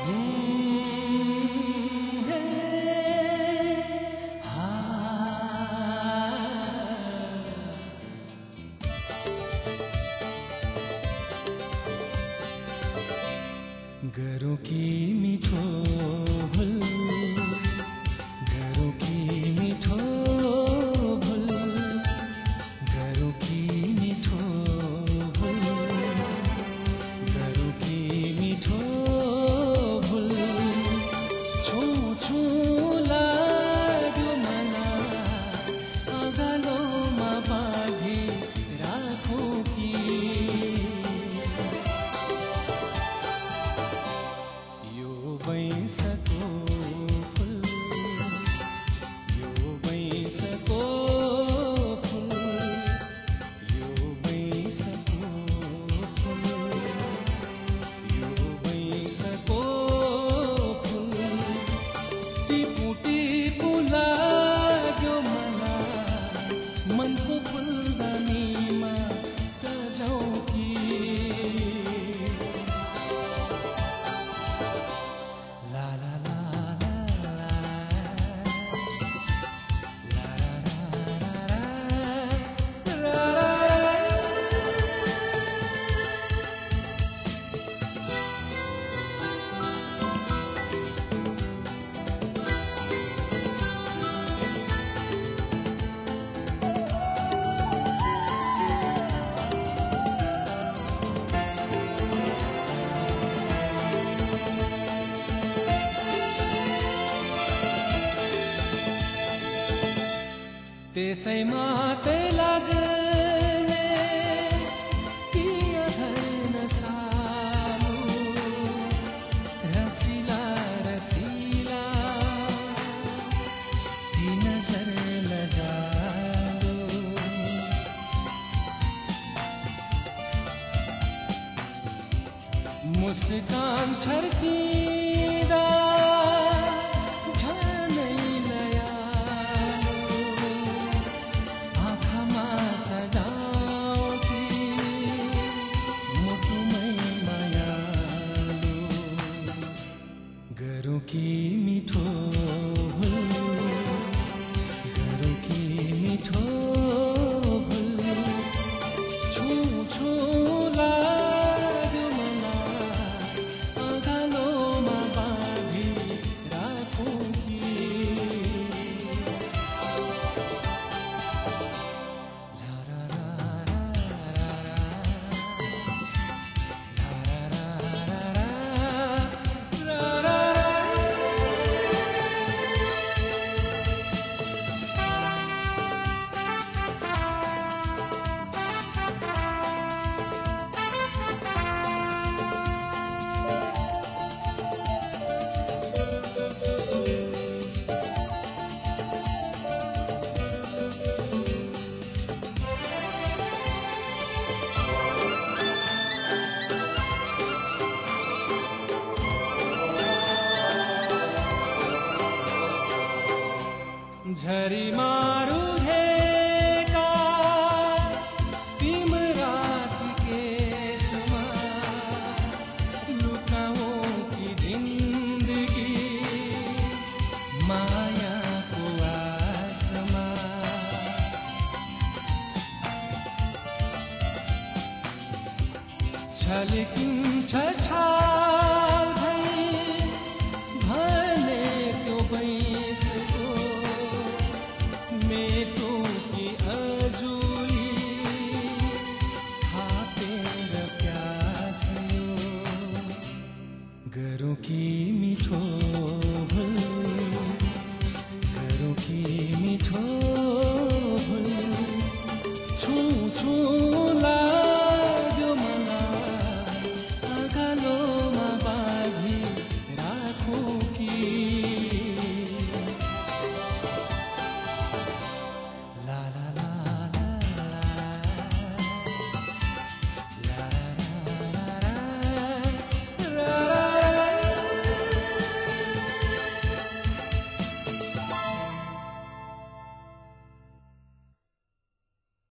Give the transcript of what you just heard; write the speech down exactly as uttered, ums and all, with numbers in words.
घरों की मिठो भुल, घरों की मिठो भुल, घरों की मिठो भुल, घरों की मिठो भुल, छो छो लाग्यो मला अगालोमा बाँधी राखो कि बैसको फुल, यो बैसको फुल, यो बैसको फुल, यो बैसको फुल, टिपु टिपु लाग्यो मला मनको फुलदानीमा सजाऊ कि त्यसैमा तै लाग्ने कि अधर्न सानो रसिला रसिला ती नजर लजालो मुस्कान छर्किँदा घरों की मिठो भुल, घरों की मिठो भुल, छो छो लाग्यो मला अगालोमा बाँधी राखो कि झरी मारू झेका तिम्रा केशमा लुकाओ की जिंदगी माया को आसमा छलकिन्छ छा